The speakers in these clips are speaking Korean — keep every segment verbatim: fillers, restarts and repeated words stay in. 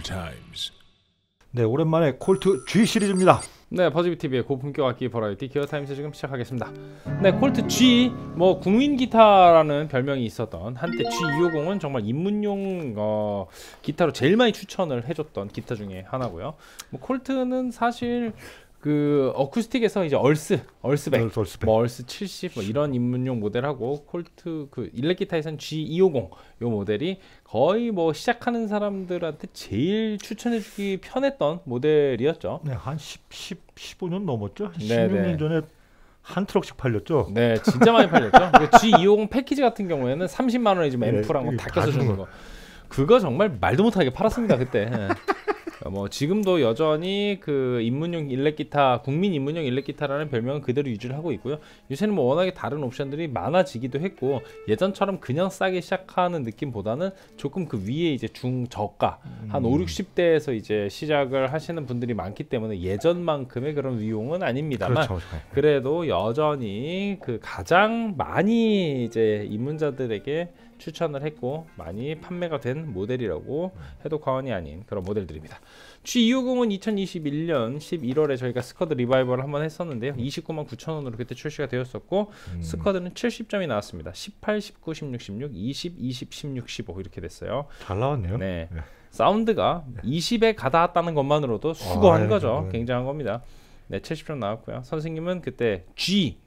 Times. 네, 오랜만에 콜트 G 시리즈입니다. 네, 버즈비티비의 고품격 악기 버라이티 기어타임즈 지금 시작하겠습니다. 네, 콜트 G, 뭐 국민 기타라는 별명이 있었던 한때 지 이백오십은 정말 입문용 어, 기타로 제일 많이 추천을 해줬던 기타 중에 하나고요. 뭐 콜트는 사실 그 어쿠스틱에서 이제 얼스, 얼스백, 얼스, 얼스백. 뭐 얼스 칠십 뭐 이런 입문용 모델하고 콜트 그 일렉 기타에선 지 이백오십 요 모델이 거의 뭐 시작하는 사람들한테 제일 추천해주기 편했던 모델이었죠. 네, 한 십, 십, 십오 년 넘었죠. 네, 십육 년 네. 전에 한 트럭씩 팔렸죠. 네, 진짜 많이 팔렸죠. 지 이백오십 패키지 같은 경우에는 삼십만 원에 지금 네, 앰프랑 뭐 다 다 껴서 주는 거. 그거 정말 말도 못하게 팔았습니다 그때. 뭐 지금도 여전히 그 입문용 일렉 기타, 국민 입문용 일렉 기타라는 별명은 그대로 유지를 하고 있고요. 요새는 뭐 워낙에 다른 옵션들이 많아지기도 했고 예전처럼 그냥 싸게 시작하는 느낌보다는 조금 그 위에 이제 중저가 음. 한 오, 육십 대에서 이제 시작을 하시는 분들이 많기 때문에 예전만큼의 그런 위용은 아닙니다만 그렇죠. 그래도 여전히 그 가장 많이 이제 입문자들에게 추천을 했고 많이 판매가 된 모델이라고 해도 과언이 아닌 그런 모델들입니다. 지 이백오십은 이천이십일 년 십일월에 저희가 스쿼드 리바이벌을 한번 했었는데요. 이십구만 구천 원으로 그때 출시가 되었었고 음. 스쿼드는 칠십 점이 나왔습니다. 십팔, 십구, 십육, 십육, 이십, 이십, 십육, 십오 이렇게 됐어요. 잘 나왔네요. 네. 네. 사운드가 이십에 가닿았다는 것만으로도 수고한 아, 거죠. 네. 굉장한 겁니다. 네, 칠십 점 나왔고요. 선생님은 그때 G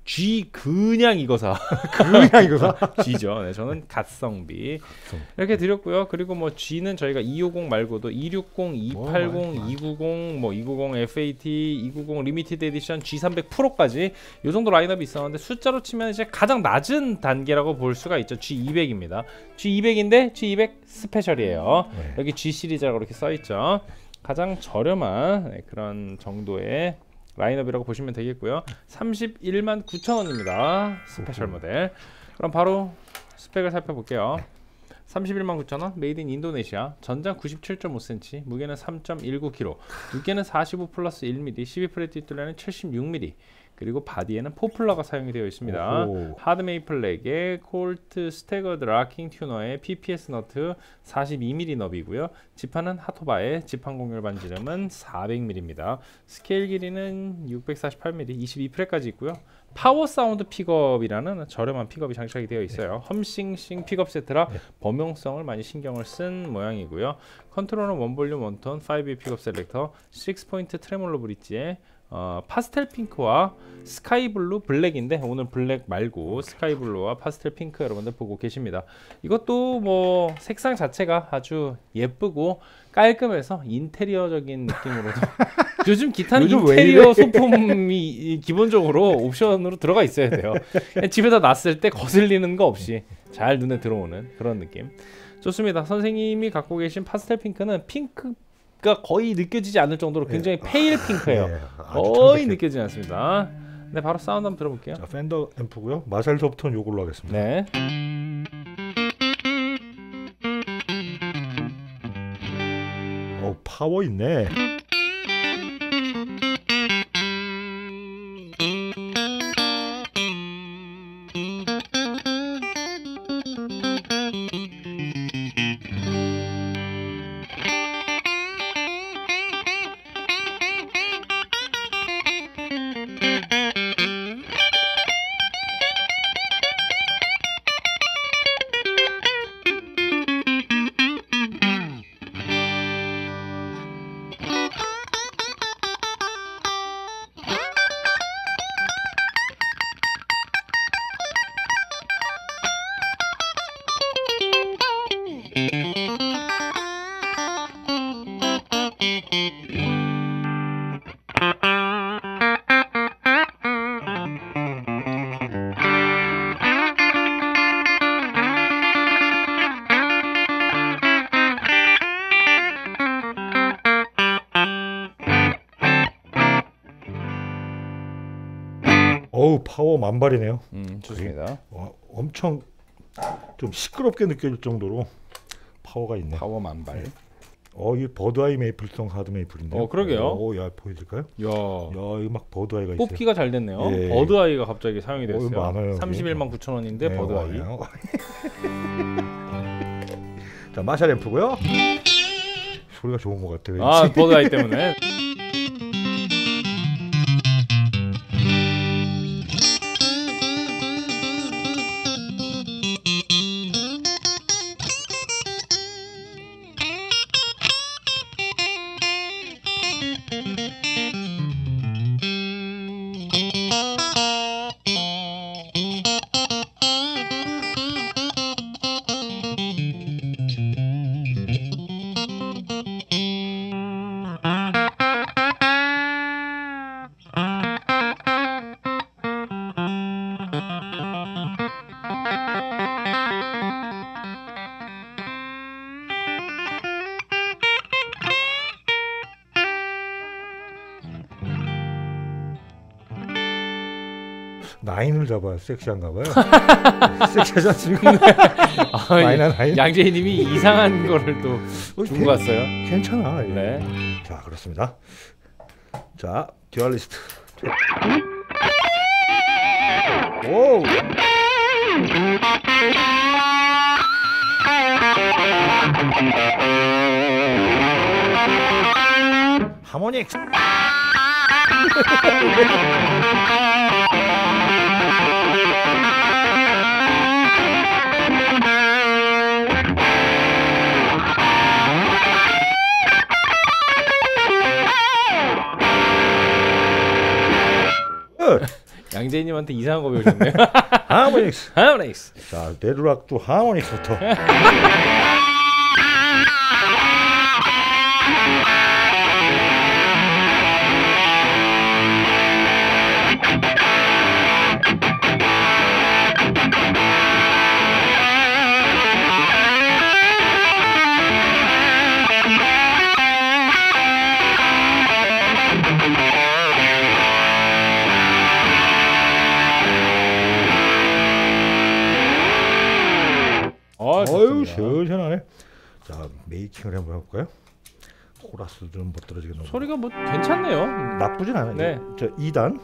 G 그냥 이거사 그냥 이거사 G죠. 네, 저는 갓성비 이렇게 드렸고요. 그리고 뭐 G는 저희가 이백오십 말고도 이백육십, 이백팔십, 이백구십, 뭐 이백구십 에프에이티, 이백구십 리미티드 에디션, 지 삼백 프로까지 이 정도 라인업이 있었는데 숫자로 치면 이제 가장 낮은 단계라고 볼 수가 있죠. 지 이백입니다. 지 이백인데 지 이백 스페셜이에요. 네. 여기 G 시리즈라고 이렇게 써 있죠. 가장 저렴한 네, 그런 정도의 라인업이라고 보시면 되겠고요. 삼십일만 구천 원입니다. 스페셜 모델. 그럼 바로 스펙을 살펴볼게요. 삼십일만 구천 원, 메이드 인 인도네시아, 전장 구십칠 점 오 센티미터, 무게는 삼 점 일구 킬로그램, 두께는 사십오 플러스 일 밀리미터, 십이 프렛 뒷둘레는 칠십육 밀리미터, 그리고 바디에는 포플러가 사용이 되어 있습니다. 오호. 하드 메이플 렉에 콜트 스태거드 락킹 튜너의 피피에스 너트 사십이 밀리미터 너비고요. 지판은 하토바의 지판 공률 반지름은 사백 밀리미터입니다. 스케일 길이는 육백사십팔 밀리미터, 이십이 프렛까지 있고요. 파워 사운드 픽업이라는 저렴한 픽업이 장착이 되어 있어요. 험싱싱 픽업 세트라 네. 범용성을 많이 신경을 쓴 모양이고요. 컨트롤은 원볼륨 원톤 파이브 위 픽업 셀렉터, 육 포인트 트레몰로 브릿지에 어, 파스텔 핑크와 스카이 블루 블랙인데 오늘 블랙 말고 스카이 블루와 파스텔 핑크 여러분들 보고 계십니다. 이것도 뭐 색상 자체가 아주 예쁘고 깔끔해서 인테리어적인 느낌으로도 요즘 기타는 요즘 왜 인테리어 이래? 소품이 기본적으로 옵션으로 들어가 있어야 돼요. 그냥 집에다 놨을 때 거슬리는 거 없이 잘 눈에 들어오는 그런 느낌. 좋습니다. 선생님이 갖고 계신 파스텔 핑크는 핑크 가 거의 느껴지지 않을 정도로 굉장히 네. 페일 핑크예요. 네, 아주 거의 창백해요. 느껴지지 않습니다. 네, 바로 사운드 한번 들어볼게요. 자, 팬더 앰프고요. 마샬 소프트는 요걸로 하겠습니다. 네. 어, 파워 있네. 어우, 파워 만발이네요. 음, 좋습니다. 어, 엄청 좀 시끄럽게 느껴질 정도로 파워가 있네. 파워 만발. 어, 이 버드아이 메이플성 하드 메이플인데. 어, 그러게요. 오, 야, 보여드릴까요? 야, 야, 이거 막 버드아이가 있어요. 뽑기가 잘 됐네요. 예. 버드아이가 갑자기 사용이 됐어요. 어, 많아요. 삼십일만 구천 원인데 네, 버드아이. 자, 마샬 앰프고요. 소리가 좋은 것 같아요. 아 버드아이 때문에. 나인을 잡아야 섹시한가 봐요. 섹시하지 않습니까? 아, 마이너 나인. 양재희님이 이상한 거를 또 어, 주고 갔어요. 괜찮아. 예. 네. 자 그렇습니다. 자 듀얼리스트. 오. 하모닉. 양재희님한테 이상한 거 배우셨네요. 하모닉스. 하모닉스. 자 데드락도 하모닉스부터. 어, 어유 시원하네. 자 메이킹을 한번 해볼까요? 코러스 좀 못 떨어지게 넣어. 소리가 뭐 괜찮네요. 나쁘진 않아요. 네. 저 이 단.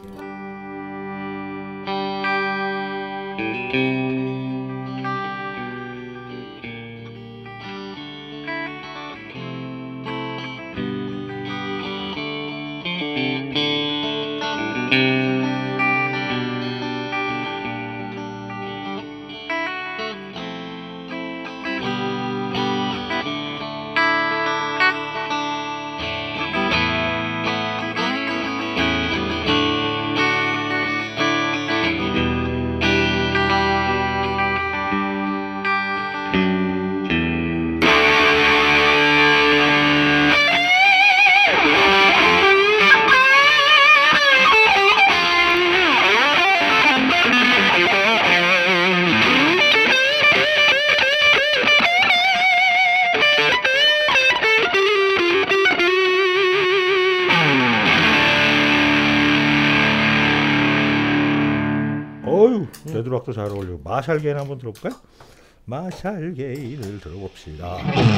어유 데드락도 잘 어울리고 마샬 게인 한번 들어볼까요? 마샬 게인을 들어봅시다.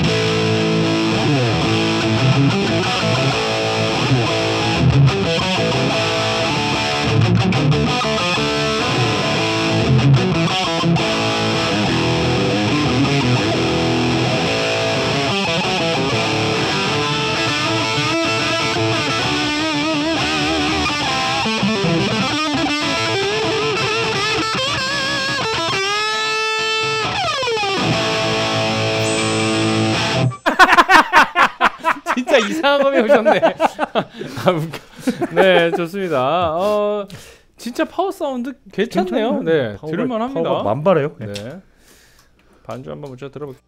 진짜 이상한 거 배우셨네. 아, 웃겨. 네, 좋습니다. 어, 진짜 파워 사운드 괜찮네요. 네, 파워가- 들을만합니다. 파워가 만발해요. 네. 네, 반주 한번 먼저 들어볼게요.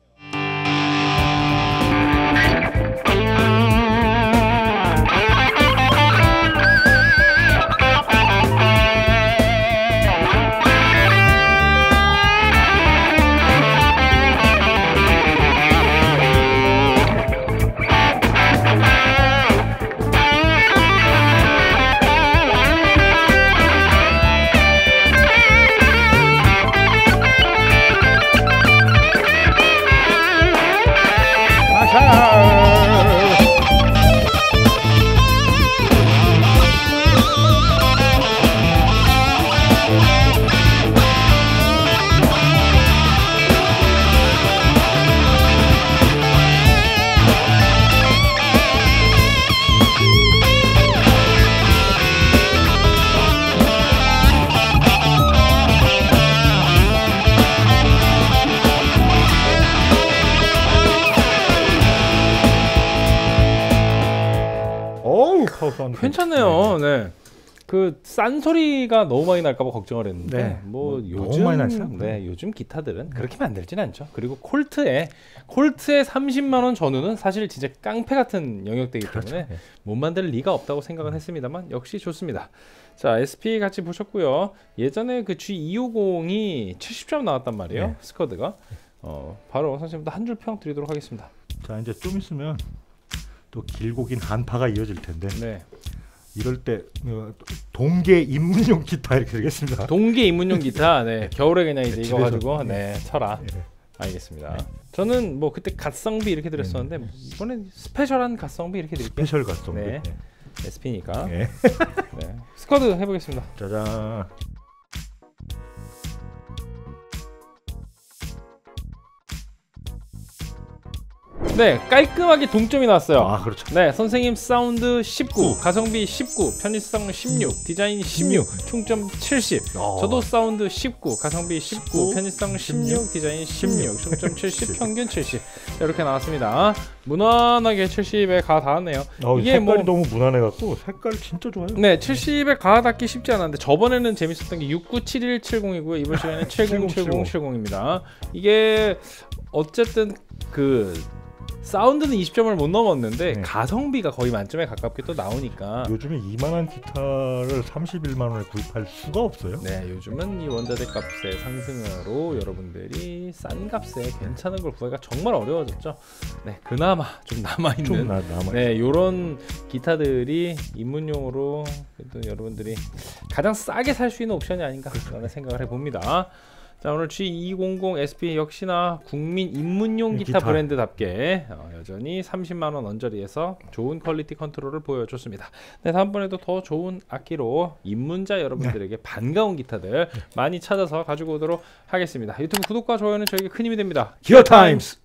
사운드 괜찮네요. 네. 그 싼 소리가 너무 많이 날까봐 걱정을 했는데 네. 뭐, 뭐 요즘 너무 많이 나죠? 네 요즘 기타들은 그렇게 만들진 않죠. 그리고 콜트에 콜트의 삼십만 원 전후는 사실 진짜 깡패 같은 영역대이기 때문에 그렇죠. 네. 못 만들 리가 없다고 생각은 했습니다만 역시 좋습니다. 자 에스피 같이 보셨고요. 예전에 그 지 이백오십이 칠십 점 나왔단 말이에요. 네. 스커드가 어, 바로 선생님도 한 줄 평 드리도록 하겠습니다. 자 이제 좀 있으면 또 길고 긴 한파가 이어질 텐데 네. 이럴 때 어, 동계 입문용 기타 이렇게 되겠습니다. 동계 입문용 기타. 네. 겨울에 그냥 이제 네, 이거 집에서. 가지고 네 쳐라. 예. 알겠습니다. 저는 뭐 그때 갓성비 이렇게 드렸었는데 이번엔 스페셜한 갓성비 이렇게 드릴게요. 스페셜 가성. 네. 에스피니까. 예. 네. 스쿼드 해보겠습니다. 짜잔. 네, 깔끔하게 동점이 나왔어요. 아 그렇죠. 네, 선생님 사운드 십구, 가성비 십구, 편의성 십육, 디자인 십육, 총점 칠십. 어. 저도 사운드 십구, 가성비 십구, 십구, 편의성 십육, 십육, 디자인 십육, 총점 칠십, 평균 칠십. 자, 이렇게 나왔습니다. 무난하게 칠십에 가 닿았네요. 어, 이게 색깔이 뭐- 너무 무난해갖고 색깔 진짜 좋아요. 네, 칠십에 가닿기 쉽지 않았는데 저번에는 재밌었던 게 육구칠일칠공이고요. 이번 시간에는 칠공칠공칠공입니다. 이게 어쨌든 그 사운드는 이십 점을 못 넘었는데 네. 가성비가 거의 만점에 가깝게 또 나오니까 요즘에 이만한 기타를 삼십일만 원에 구입할 수가 없어요. 네, 요즘은 이 원자재 값의 상승으로 여러분들이 싼 값에 괜찮은 걸 구하기가 정말 어려워졌죠. 네, 그나마 좀 남아 좀 있는 나, 남아. 네, 요런 기타들이 입문용으로 그래도 여러분들이 가장 싸게 살 수 있는 옵션이 아닌가 라는 생각을 해봅니다. 자, 오늘 지 이백십 에스피 역시나 국민 입문용 기타, 기타. 브랜드답게 어, 여전히 삼십만 원 언저리에서 좋은 퀄리티 컨트롤을 보여줬습니다. 네, 다음번에도 더 좋은 악기로 입문자 여러분들에게 반가운 기타들 많이 찾아서 가지고 오도록 하겠습니다. 유튜브 구독과 좋아요는 저에게 큰 힘이 됩니다. 기어 타임스.